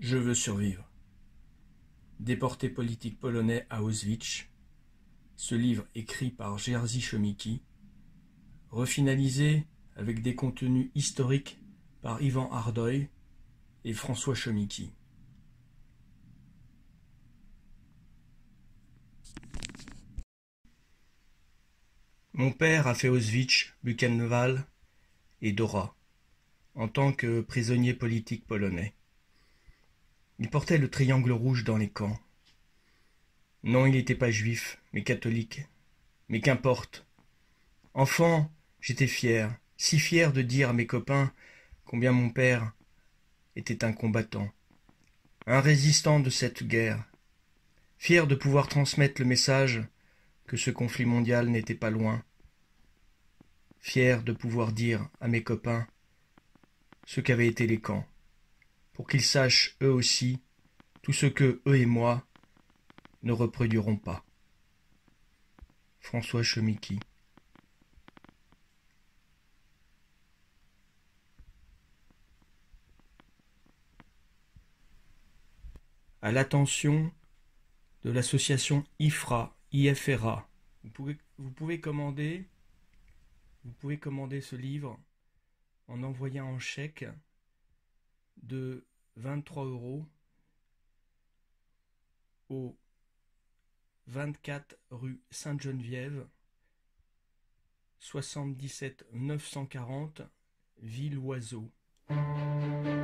Je veux survivre. Déporté politique polonais à Auschwitz, ce livre écrit par Jerzy Chomicki, refinalisé avec des contenus historiques par Ivan Hardoy et François Chomicki. Mon père a fait Auschwitz, Buchenwald et Dora, en tant que prisonnier politique polonais. Il portait le triangle rouge dans les camps. Non, il n'était pas juif, mais catholique. Mais qu'importe. Enfant, j'étais fier, si fier de dire à mes copains combien mon père était un combattant, un résistant de cette guerre, fier de pouvoir transmettre le message que ce conflit mondial n'était pas loin, fier de pouvoir dire à mes copains ce qu'avaient été les camps, pour qu'ils sachent eux aussi tout ce que eux et moi ne reproduirons pas. François Chomicki. À l'attention de l'association IFRA. Vous pouvez commander ce livre en envoyant un chèque de 23 € au 24 rue Sainte-Geneviève, 77 940 Ville-Oiseau.